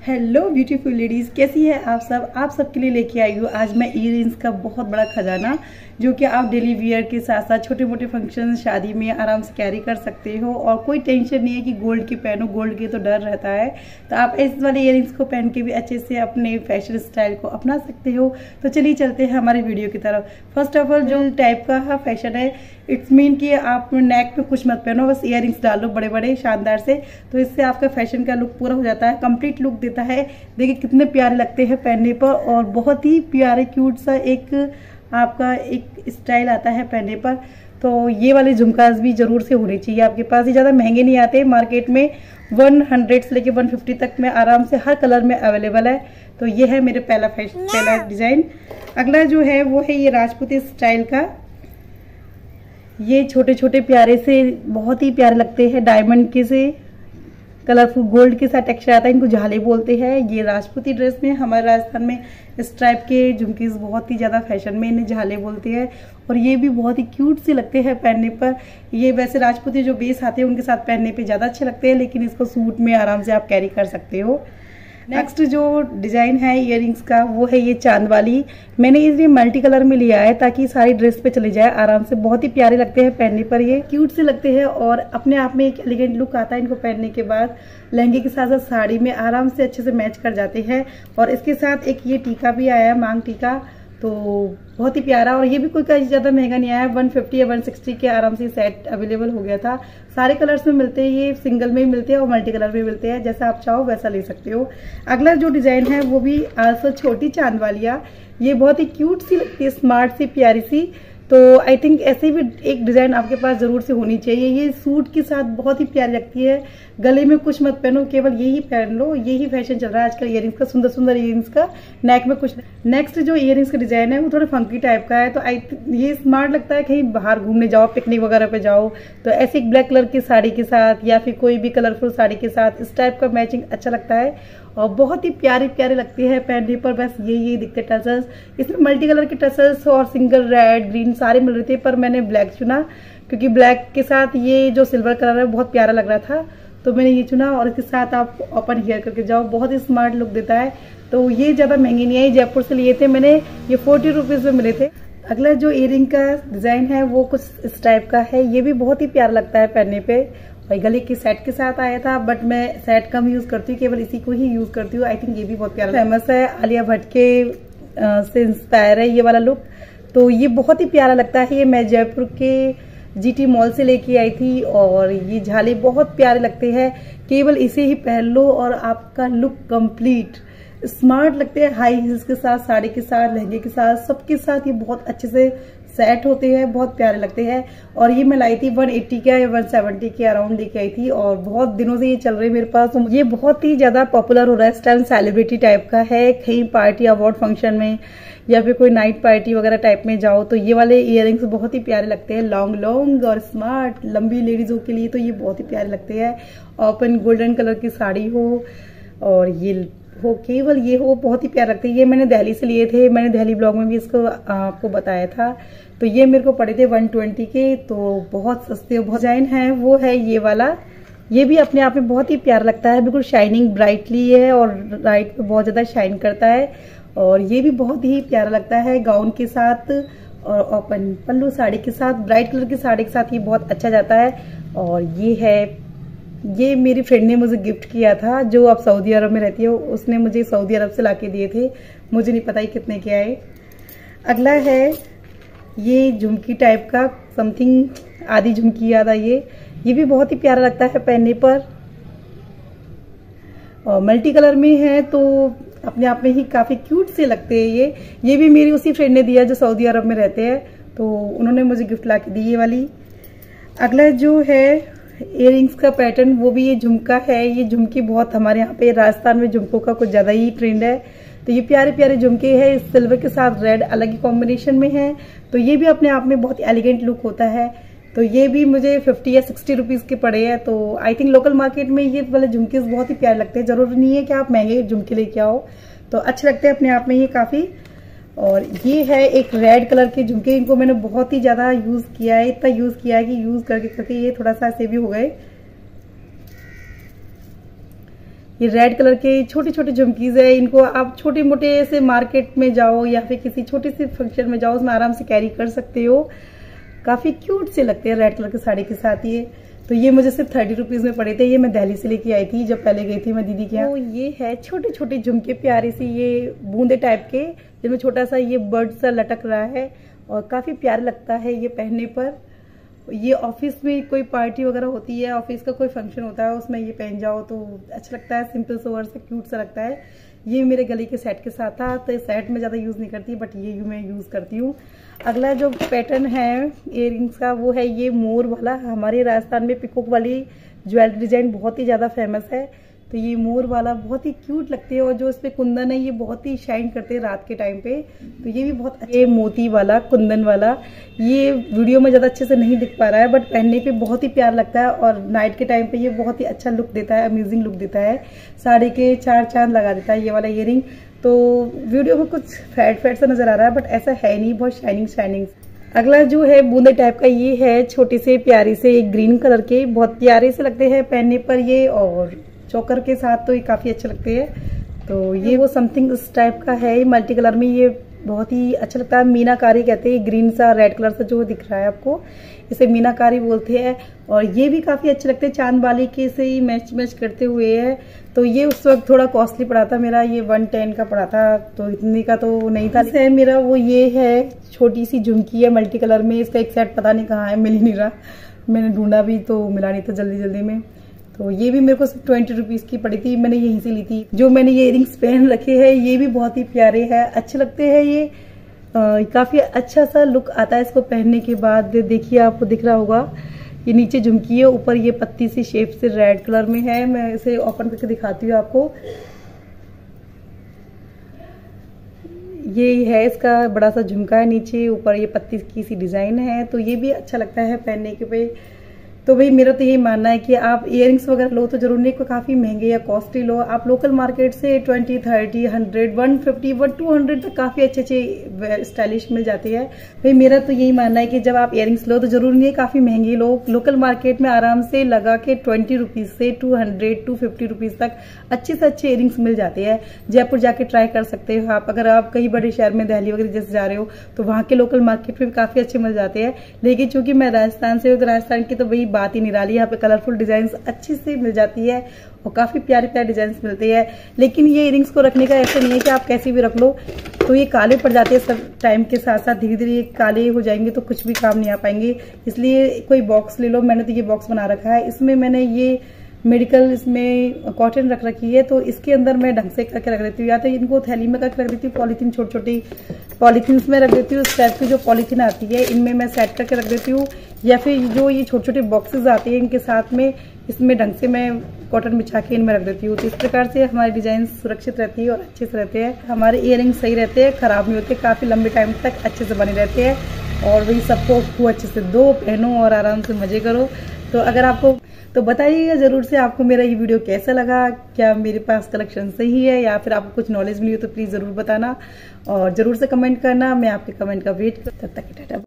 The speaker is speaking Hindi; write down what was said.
हेलो ब्यूटीफुल लेडीज, कैसी है आप सबके लिए लेके आई हूँ आज मैं इयररिंग्स का बहुत बड़ा खजाना, जो कि आप डेली वियर के साथ साथ छोटे मोटे फंक्शन शादी में आराम से कैरी कर सकते हो। और कोई टेंशन नहीं है कि गोल्ड की पहनो, गोल्ड के तो डर रहता है, तो आप इस वाले इयररिंग्स को पहन के भी अच्छे से अपने फैशन स्टाइल को अपना सकते हो। तो चलिए चलते हैं हमारे वीडियो की तरफ। फर्स्ट ऑफ ऑल जो टाइप का फैशन है, इट्स मीन कि आप नेक पे कुछ मत पहनो, बस इयररिंग्स डालो बड़े बड़े शानदार से, तो इससे आपका फैशन का लुक पूरा हो जाता है, कंप्लीट लुक देता है। देखिए कितने प्यारे लगते हैं पहनने पर, और बहुत ही प्यारे क्यूट सा एक आपका एक स्टाइल आता है पहनने पर। तो ये वाले झुमकास भी जरूर से होने चाहिए आपके पास। ये ज़्यादा महंगे नहीं आते, मार्केट में 100 से लेके 150 तक में आराम से हर कलर में अवेलेबल है। तो ये है मेरे पहला डिजाइन। अगला जो है वो है ये राजपूती स्टाइल का। ये छोटे छोटे प्यारे से बहुत ही प्यारे लगते हैं, डायमंड के से कलरफुल गोल्ड के साथ टेक्सचर आता है, इनको झाले बोलते हैं। ये राजपूती ड्रेस में हमारे राजस्थान में इस टाइप के झुमकीज बहुत ही ज़्यादा फैशन में, इन्हें झाले बोलते हैं। और ये भी बहुत ही क्यूट से लगते हैं पहनने पर। ये वैसे राजपूती जो बेस आते हैं उनके साथ पहनने पे ज़्यादा अच्छे लगते हैं, लेकिन इसको सूट में आराम से आप कैरी कर सकते हो। नेक्स्ट जो डिजाइन है इयररिंग्स का वो है ये चांद वाली। मैंने इसे मल्टी कलर में लिया है ताकि सारी ड्रेस पे चले जाए आराम से। बहुत ही प्यारे लगते हैं पहनने पर, ये क्यूट से लगते हैं और अपने आप में एक एलिगेंट लुक आता है इनको पहनने के बाद। लहंगे के साथ साथ साड़ी में आराम से अच्छे से मैच कर जाते हैं। और इसके साथ एक ये टीका भी आया है, मांग टीका, तो बहुत ही प्यारा। और ये भी कोई ज़्यादा महंगा नहीं आया, 150 या 160 के आराम से सेट अवेलेबल हो गया था। सारे कलर्स में मिलते हैं, ये सिंगल में भी मिलते हैं और मल्टी कलर में मिलते हैं, जैसा आप चाहो वैसा ले सकते हो। अगला जो डिजाइन है वो भी आल्सो छोटी चांद वालिया। ये बहुत ही क्यूट सी लगती है, स्मार्ट सी प्यारी सी। तो आई थिंक ऐसे भी एक डिजाइन आपके पास जरूर से होनी चाहिए। ये सूट के साथ बहुत ही प्यारी लगती है। गले में कुछ मत पहनो, केवल यही पहन लो, यही फैशन चल रहा है आजकल इयररिंग्स का, सुंदर सुंदर इयररिंग्स का, नेक में कुछ। नेक्स्ट जो इयररिंग्स का डिजाइन है वो थोड़ा फंकी टाइप का है। तो ये स्मार्ट लगता है, कहीं बाहर घूमने जाओ, पिकनिक वगैरह पे जाओ, तो ऐसे एक ब्लैक कलर की साड़ी के साथ या फिर कोई भी कलरफुल साड़ी के साथ इस टाइप का मैचिंग अच्छा लगता है और बहुत ही प्यारे प्यारे लगते हैं पहनने पर। बस यही दिखते टसल्स, इसमें मल्टी कलर के टसल्स और सिंगल रेड ग्रीन सारे मिल रहे थे, पर मैंने ब्लैक चुना क्योंकि ब्लैक के साथ ये जो सिल्वर कलर है बहुत प्यारा लग रहा था, तो मैंने ये चुना। और इसके साथ आप ओपन हेयर करके जाओ, बहुत ही स्मार्ट लुक देता है। तो ये ज़्यादा महंगी नहीं है, जयपुर से लिए थे मैंने, ये 40 रुपीज़ में मिले थे। अगला जो इयररिंग का डिजाइन है वो कुछ इस टाइप का है। ये भी बहुत ही प्यारा लगता है पहनने पे। और गले की सेट के साथ आया था, बट मैं सेट कम यूज करती हूँ, केवल इसी को ही यूज करती हूँ। आई थिंक ये भी बहुत प्यारा फेमस है, आलिया भट्ट के से इंस्पायर है ये वाला लुक। तो ये बहुत ही प्यारा लगता है। ये मैं जयपुर के जीटी मॉल से लेके आई थी और ये झाले बहुत प्यारे लगते हैं। केवल इसे ही पहन लो और आपका लुक कंप्लीट स्मार्ट लगते हैं। हाई हील्स के साथ, साड़ी के साथ, लहंगे के साथ, सबके साथ ये बहुत अच्छे से सेट होते हैं, बहुत प्यारे लगते हैं। और ये मैं लाई थी 180 का या 170 के अराउंड लेके आई थी और बहुत दिनों से ये चल रही है मेरे पास। तो ये बहुत ही ज्यादा पॉपुलर हो रहा है, स्टाइल सेलिब्रिटी टाइप का है। कहीं पार्टी अवार्ड फंक्शन में या फिर कोई नाइट पार्टी वगैरह टाइप में जाओ तो ये वाले इयररिंग्स बहुत ही प्यारे लगते हैं। लॉन्ग लॉन्ग और स्मार्ट लंबी लेडीजों के लिए तो ये बहुत ही प्यारे लगते हैं। ओपन गोल्डन कलर की साड़ी हो और ये हो, केवल ये हो, बहुत ही प्यारा लगता है। ये मैंने दिल्ली से लिए थे, मैंने दिल्ली ब्लॉग में भी इसको आपको बताया था। तो ये मेरे को पड़े थे 120 के, तो बहुत सस्ते। बहुत डिजाइन है वो है ये वाला। ये भी अपने आप में बहुत ही प्यारा लगता है, बिल्कुल शाइनिंग ब्राइटली है और राइट पे बहुत ज्यादा शाइन करता है। और ये भी बहुत ही प्यारा लगता है गाउन के साथ और ओपन पल्लू साड़ी के साथ, ब्राइट कलर की साड़ी के साथ ये बहुत अच्छा जाता है। और ये है, ये मेरी फ्रेंड ने मुझे गिफ्ट किया था, जो अब सऊदी अरब में रहती है, उसने मुझे सऊदी अरब से लाके दिए थे, मुझे नहीं पता ही कितने के आए। अगला है ये झुमकी टाइप का, समथिंग आधी झुमकी याद आई। ये भी बहुत ही प्यारा लगता है पहनने पर और मल्टी कलर में है, तो अपने आप में ही काफी क्यूट से लगते हैं ये भी मेरी उसी फ्रेंड ने दिया जो सऊदी अरब में रहते हैं, तो उन्होंने मुझे गिफ्ट ला के दी ये वाली। अगला जो है इयररिंग्स का पैटर्न, वो भी ये झुमका है। ये झुमकी बहुत हमारे यहाँ पे राजस्थान में झुमकों का कुछ ज्यादा ही ट्रेंड है। तो ये प्यारे प्यारे झुमके हैं, सिल्वर के साथ रेड अलग ही कॉम्बिनेशन में है। तो ये भी अपने आप में बहुत एलिगेंट लुक होता है। तो ये भी मुझे 50 या 60 रुपीज के पड़े हैं। तो आई थिंक लोकल मार्केट में ये वाले झुमके बहुत ही प्यारे लगते हैं। जरूरी नहीं है कि आप महंगे झुमके लेके आओ, तो अच्छे लगते हैं अपने आप में ये काफी। और ये है एक रेड कलर के झुमके, इनको मैंने बहुत ही ज्यादा यूज किया है, इतना यूज किया है कि यूज करके करके ये थोड़ा सा ऐसे भी हो गए। ये रेड कलर के छोटे छोटे झुमकीज है। इनको आप छोटे मोटे से मार्केट में जाओ या फिर किसी छोटे से फंक्शन में जाओ, उसमें आराम से कैरी कर सकते हो। काफी क्यूट से लगते हैं रेड कलर की साड़ी के साथ ये। तो ये मुझे सिर्फ 30 रुपीज में पड़े थे। ये मैं दिल्ली से लेके आई थी जब पहले गई थी मैं दीदी के यहाँ। तो ये है छोटे छोटे झुमके प्यारे से, ये बूंदे टाइप के, जिनमें छोटा सा ये बर्ड सा लटक रहा है और काफी प्यारा लगता है ये पहनने पर। ये ऑफिस में कोई पार्टी वगैरह होती है, ऑफिस का कोई फंक्शन होता है, उसमें ये पहन जाओ तो अच्छा लगता है, सिंपल सोवर से क्यूट सा लगता है। ये मेरे गले के सेट के साथ था, तो सेट में ज़्यादा यूज़ नहीं करती, बट ये मैं यूज़ करती हूँ। अगला जो पैटर्न है इयररिंग्स का वो है ये मोर वाला। हमारे राजस्थान में पिकॉक वाली ज्वेलरी डिजाइन बहुत ही ज़्यादा फेमस है, तो ये मोर वाला बहुत ही क्यूट लगते हैं। और जो इस पे कुंदन है ये बहुत ही शाइन करते हैं रात के टाइम पे, तो ये भी बहुत अच्छे। मोती वाला कुंदन वाला ये वीडियो में ज़्यादा अच्छे से नहीं दिख पा रहा है, बट पहनने पे बहुत ही प्यार लगता है और नाइट के टाइम पे ये बहुत ही अच्छा लुक देता है, अमेजिंग लुक देता है। साड़ी के 4 चांद लगा देता है ये वाला इयररिंग। तो वीडियो में कुछ फैट सा नजर आ रहा है, बट ऐसा है नहीं, बहुत शाइनिंग। अगला जो है बूंदे टाइप का, ये है छोटे से प्यारे से ग्रीन कलर के, बहुत प्यारे से लगते हैं पहनने पर ये, और चोकर के साथ तो ये काफी अच्छे लगते हैं। तो ये वो समथिंग इस टाइप का है, मल्टी कलर में, ये बहुत ही अच्छा लगता है। मीनाकारी कहते हैं, ग्रीन सा रेड कलर सा जो दिख रहा है आपको, इसे मीनाकारी बोलते हैं। और ये भी काफी अच्छे लगते हैं, चांद वाली के से ही मैच करते हुए है। तो ये उस वक्त थोड़ा कॉस्टली पड़ा था मेरा, ये 110 का पड़ा था, तो इतने का तो नहीं था। इससे मेरा वो ये है छोटी सी झुमकी है मल्टी कलर में, इसका एक सेट पता नहीं कहाँ है, मिल ही नहीं रहा, मैंने ढूंढा भी तो मिला नहीं था जल्दी में। तो ये भी मेरे को सिर्फ 20 रुपीज की पड़ी थी, मैंने यहीं से ली थी। जो मैंने ये इयररिंग्स पहन रखे हैं ये भी बहुत ही प्यारे हैं, अच्छे लगते हैं ये। काफी अच्छा सा लुक आता है इसको पहनने के बाद। देखिए आपको दिख रहा होगा, ये नीचे झुमकी है, ऊपर ये पत्ती सी शेप से रेड कलर में है। मैं इसे ओपन करके दिखाती हूँ आपको। ये है इसका बड़ा सा झुमका है नीचे, ऊपर ये पत्ती की सी डिजाइन है, तो ये भी अच्छा लगता है पहनने के पे। तो भाई मेरा तो यही मानना है कि आप इयररिंग्स वगैरह लो तो जरूर नहीं को काफी महंगे या कॉस्टली लो। आप लोकल मार्केट से 20, 30, 100, 150, 200 तक काफी अच्छे स्टाइलिश मिल जाते हैं। भाई मेरा तो यही मानना है कि जब आप इयररिंग्स लो तो जरूर नहीं काफी महंगी लो। लोकल मार्केट में आराम से लगा के 20 रुपीज से 200, 250 रुपीज तक अच्छे से अच्छे इयररिंग्स मिल जाते हैं। जयपुर जाके ट्राई कर सकते हो आप, अगर आप कहीं बड़े शहर में दिल्ली वगैरह जैसे जा रहे हो तो वहां के लोकल मार्केट में भी काफी अच्छे मिल जाते हैं। लेकिन चूंकि मैं राजस्थान से हूँ तो राजस्थान की तो भाई बात ही निराली, यहाँ पे कलरफुल डिजाइन अच्छी से मिल जाती है और काफी प्यारे प्यारे डिजाइन मिलते हैं। लेकिन ये इयररिंग्स को रखने का ऐसा नहीं है कि आप कैसे भी रख लो तो ये काले पड़ जाते हैं, सब टाइम के साथ साथ धीरे धीरे ये काले हो जाएंगे तो कुछ भी काम नहीं आ पाएंगे। इसलिए कोई बॉक्स ले लो, मैंने तो ये बॉक्स बना रखा है, इसमें मैंने ये मेडिकल इसमें कॉटन रख रखी है, तो इसके अंदर मैं ढंग से करके रख देती हूँ, या तो इनको थैली में करके रख देती हूँ, पॉलीथीन छोटी छोटी पॉलीथीन में रख देती हूँ। इस टाइप की जो पॉलीथीन आती है इनमें मैं सेट करके रख देती हूँ, या फिर जो ये छोटे छोटे बॉक्सेस आते हैं इनके साथ में इसमें ढंग से मैं कॉटन बिछा के इनमें रख देती हूँ। तो इस प्रकार से हमारी डिजाइन सुरक्षित रहती है और अच्छे से रहते हैं। हमारे इयररिंग सही रहते हैं, खराब नहीं होते, काफी लंबे टाइम तक अच्छे से बने रहते हैं। और वही सबको अच्छे से दो, पहनो और आराम से मजे करो। तो अगर आपको तो बताइएगा जरूर से आपको मेरा ये वीडियो कैसा लगा, क्या मेरे पास कलेक्शन सही है या फिर आपको कुछ नॉलेज मिली हो तो प्लीज जरूर बताना और जरूर से कमेंट करना। मैं आपके कमेंट का वेट करता। तब तक टाटा।